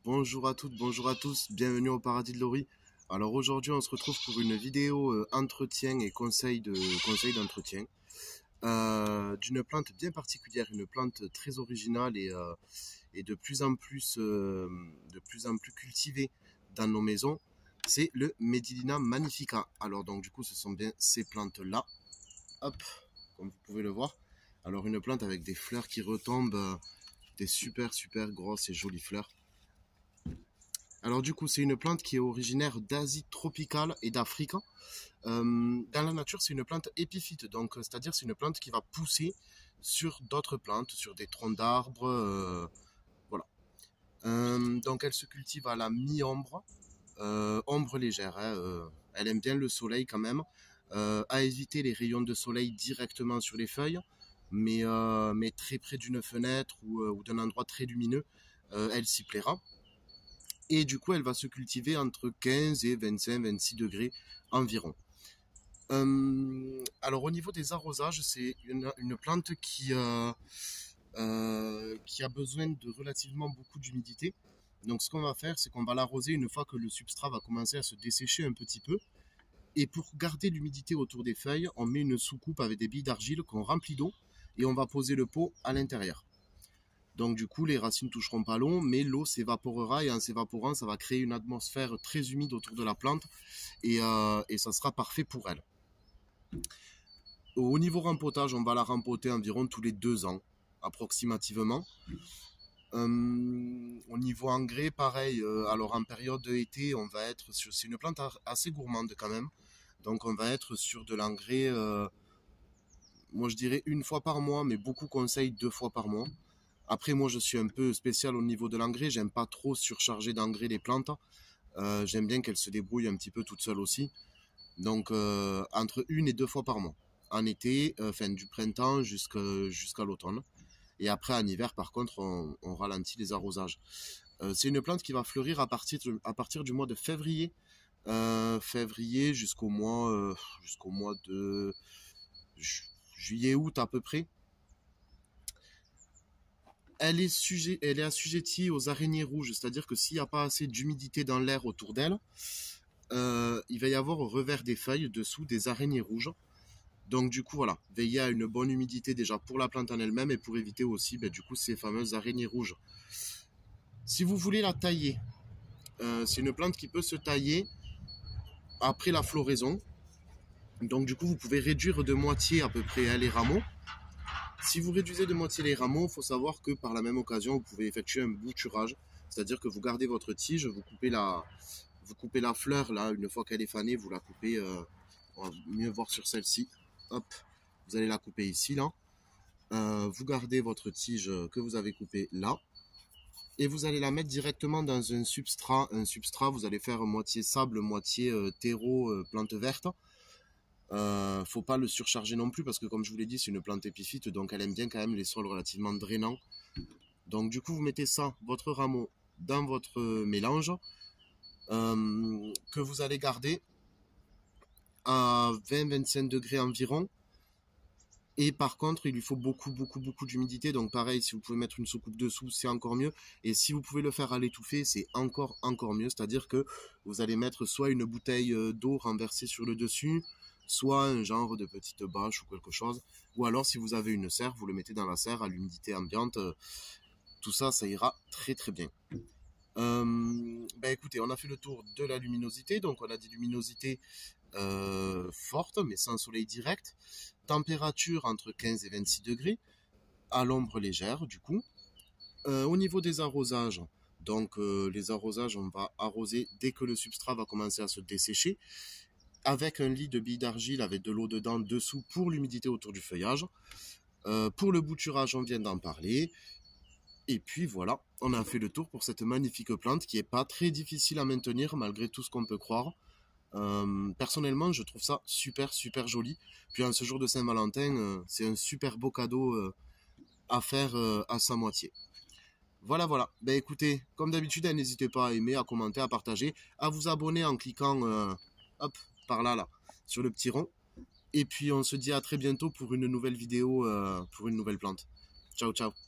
Bonjour à toutes, bonjour à tous, bienvenue au paradis de Laurie. Alors aujourd'hui on se retrouve pour une vidéo entretien et conseil d'entretien d'une plante bien particulière, une plante très originale et de plus en plus cultivée dans nos maisons. C'est le Medilina magnifica. Alors donc du coup ce sont bien ces plantes là, hop, comme vous pouvez le voir. Alors une plante avec des fleurs qui retombent, des super grosses et jolies fleurs. Alors du coup, c'est une plante qui est originaire d'Asie tropicale et d'Afrique. Dans la nature, c'est une plante épiphyte, donc c'est-à-dire c'est une plante qui va pousser sur d'autres plantes, sur des troncs d'arbres, voilà. Donc elle se cultive à la mi-ombre, ombre légère, hein, elle aime bien le soleil quand même, à éviter les rayons de soleil directement sur les feuilles, mais très près d'une fenêtre ou d'un endroit très lumineux, elle s'y plaira. Et du coup, elle va se cultiver entre 15 et 25-26 degrés environ. Alors au niveau des arrosages, c'est une plante qui a besoin de relativement beaucoup d'humidité. Donc ce qu'on va faire, c'est qu'on va l'arroser une fois que le substrat va commencer à se dessécher un petit peu. Et pour garder l'humidité autour des feuilles, on met une soucoupe avec des billes d'argile qu'on remplit d'eau et on va poser le pot à l'intérieur. Donc du coup, les racines toucheront pas l'eau, mais l'eau s'évaporera et en s'évaporant, ça va créer une atmosphère très humide autour de la plante et ça sera parfait pour elle. Au niveau rempotage, on va la rempoter environ tous les 2 ans, approximativement. Au niveau engrais, pareil. Alors en période d'été, on va être sur... C'est une plante assez gourmande quand même. Donc on va être sur de l'engrais, moi je dirais 1 fois par mois, mais beaucoup conseillent 2 fois par mois. Après, moi, je suis un peu spécial au niveau de l'engrais. J'aime pas trop surcharger d'engrais les plantes. J'aime bien qu'elles se débrouillent un petit peu toutes seules aussi. Donc, entre 1 et 2 fois par mois. En été, du printemps jusqu'à l'automne. Et après, en hiver, par contre, on ralentit les arrosages. C'est une plante qui va fleurir à partir du mois de février. Février jusqu'au mois de juillet-août à peu près. Elle est assujettie aux araignées rouges, c'est-à-dire que s'il n'y a pas assez d'humidité dans l'air autour d'elle, il va y avoir au revers des feuilles, dessous, des araignées rouges. Donc du coup, voilà, veillez à une bonne humidité déjà pour la plante en elle-même et pour éviter aussi, du coup, ces fameuses araignées rouges. Si vous voulez la tailler, c'est une plante qui peut se tailler après la floraison. Donc du coup, vous pouvez réduire de moitié à peu près les rameaux. Si vous réduisez de moitié les rameaux, il faut savoir que par la même occasion, vous pouvez effectuer un bouturage. C'est-à-dire que vous gardez votre tige, vous coupez la fleur, là, une fois qu'elle est fanée, vous la coupez, on va mieux voir sur celle-ci. Hop, vous allez la couper ici, là. Vous gardez votre tige que vous avez coupée là. Et vous allez la mettre directement dans un substrat. Un substrat, vous allez faire moitié sable, moitié terreau, plante verte. Faut pas le surcharger non plus parce que comme je vous l'ai dit, c'est une plante épiphyte, donc elle aime bien quand même les sols relativement drainants. Donc du coup, vous mettez ça, votre rameau, dans votre mélange que vous allez garder à 20-25 degrés environ. Et par contre, il lui faut beaucoup d'humidité. Donc pareil, si vous pouvez mettre une soucoupe dessous, c'est encore mieux. Et si vous pouvez le faire à l'étouffer, c'est encore mieux. C'est-à-dire que vous allez mettre soit une bouteille d'eau renversée sur le dessus, soit un genre de petite bâche ou quelque chose. Ou alors, si vous avez une serre, vous le mettez dans la serre à l'humidité ambiante. Tout ça, ça ira très bien. Écoutez, on a fait le tour de la luminosité. Donc, on a des luminosités fortes, mais sans soleil direct. Température entre 15 et 26 degrés. À l'ombre légère, du coup. Au niveau des arrosages, donc les arrosages, on va arroser dès que le substrat va commencer à se dessécher, avec un lit de billes d'argile avec de l'eau dedans dessous pour l'humidité autour du feuillage. Pour le bouturage, on vient d'en parler. Et puis voilà, on a fait le tour pour cette magnifique plante qui est pas très difficile à maintenir malgré tout ce qu'on peut croire. Personnellement, je trouve ça super joli. Puis en ce jour de Saint-Valentin, c'est un super beau cadeau à faire à sa moitié. Voilà. Écoutez, comme d'habitude, n'hésitez pas à aimer, à commenter, à partager, à vous abonner en cliquant par là, sur le petit rond. Et puis on se dit à très bientôt pour une nouvelle vidéo, pour une nouvelle plante. Ciao.